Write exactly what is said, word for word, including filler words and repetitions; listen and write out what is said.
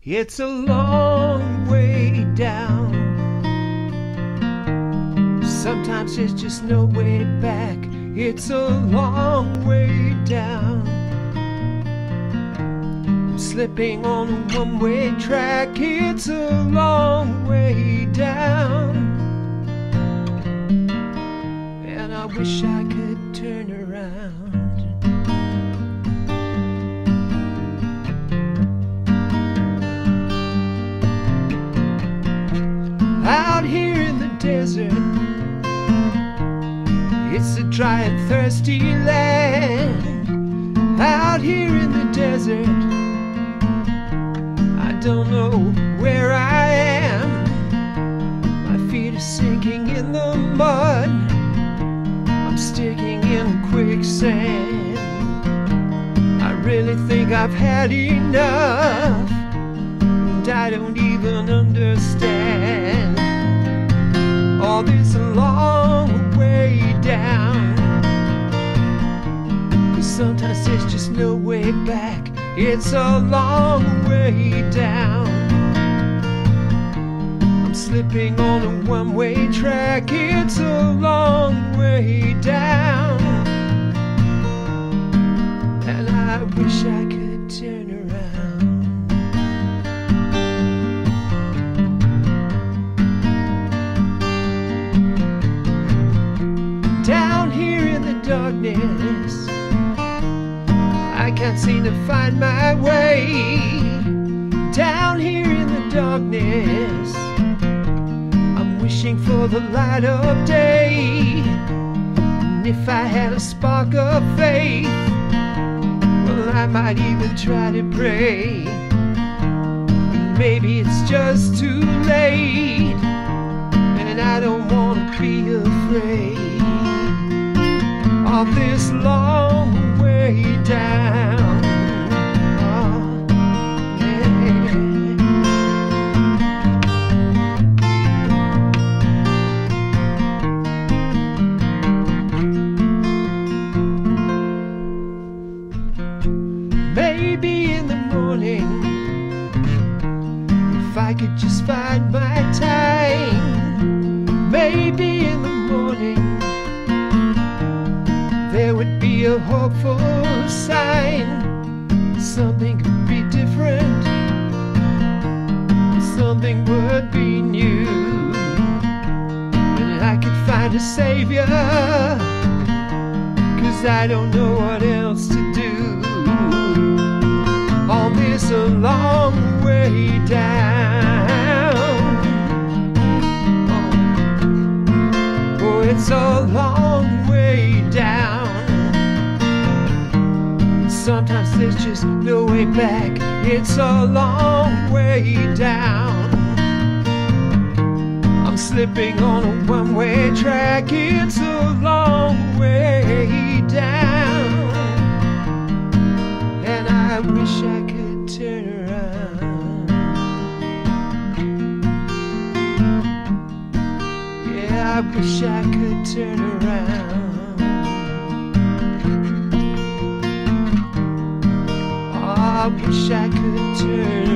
It's a long way down. Sometimes there's just no way back. It's a long way down. I'm slipping on a one-way track. It's a long way down. And I wish I could turn around. Out here in the desert, it's a dry and thirsty land. Out here in the desert, I don't know where I am. My feet are sinking in the mud. I'm sticking in quicksand. I really think I've had enough, and I don't even understand all this long way down. 'Cause sometimes there's just no way back. It's a long way down. I'm slipping on a one-way track. It's a long way down. And I wish I could turn around. Down here in the darkness, I can't seem to find my way. Down here in the darkness, I'm wishing for the light of day. And if I had a spark of faith, well, I might even try to pray. But maybe it's just too late, and I don't want to be afraid of this long way down. Oh, yeah. Maybe in the morning, if I could just find my time. Maybe in the morning there would be a hopeful sign. Something could be different, something would be new, and I could find a savior, 'cause I don't know what else to do on this a long way down. Oh, oh, it's a long way down. Sometimes there's just no way back. It's a long way down. I'm slipping on a one-way track. It's a long way down. And I wish I could turn around. Yeah, I wish I could turn around. I wish I could turn